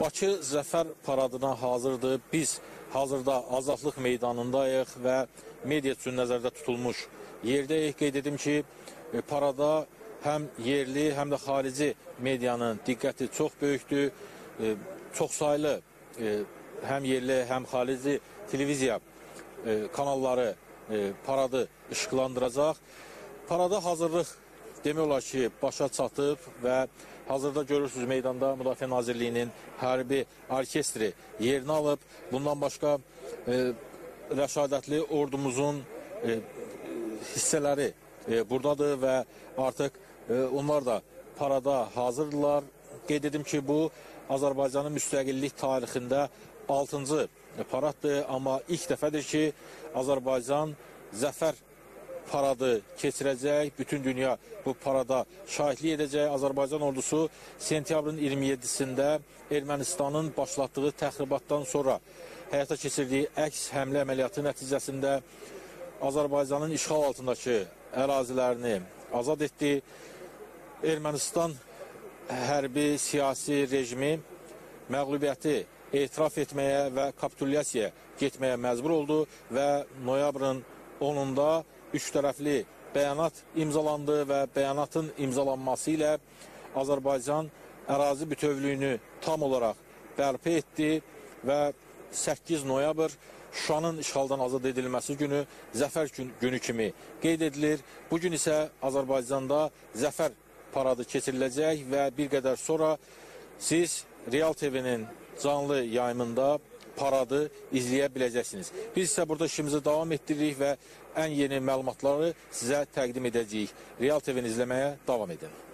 Bakı Zəfər paradına hazırdır. Biz hazırda Azadlıq meydanındayıq və media üçün nəzərdə tutulmuş yerdəyik. Qeyd edim ki, parada həm yerli, həm də xarici medianın diqqəti çox böyükdür. Çox saylı həm yerli, həm xarici televiziya kanalları paradı işıqlandıracaq. Parada hazırlıq demək olar ki, başa çatıb və hazırda görürsünüz meydanda Müdafiə Nazirliyinin hərbi orkestri yerini alıb. Bundan başqa rəşadətli ordumuzun hissələri buradadır və artıq onlar da parada hazırdırlar. Qeyd edim ki, bu Azərbaycanın müstəqillik tarixində 6-cı paraddır, amma ilk dəfədir ki, Azərbaycan Zəfər paradı keçirəcək, bütün dünya bu parada şahidlik edəcək. Azərbaycan ordusu sentyabrın 27-sində Ermənistanın başlatdığı təxribatdan sonra həyata keçirdiyi əks həmlə əməliyyatı nəticəsində Azərbaycanın işğal altındakı ərazilərini azad etdi. Ermənistan hərbi siyasi rejimi məğlubiyyəti etiraf etməyə və kapitulyasiyaya getməyə məcbur oldu və noyabrın 10-da üç tərəfli bəyanat imzalandı və bəyanatın imzalanması ilə Azərbaycan ərazi bütövlüyünü tam olaraq bərpa etdi və 8 noyabr Şuşanın işğaldan azad edilməsi günü Zəfər günü kimi qeyd edilir. Bugün isə Azərbaycanda Zəfər paradı keçiriləcək və bir qədər sonra siz Real TV-nin canlı yayımında paradı izləyə biləcəksiniz. Biz isə burada işimizi davam etdiririk və ən yeni məlumatları sizə təqdim edəcəyik. Real TV-ni izləməyə davam edin.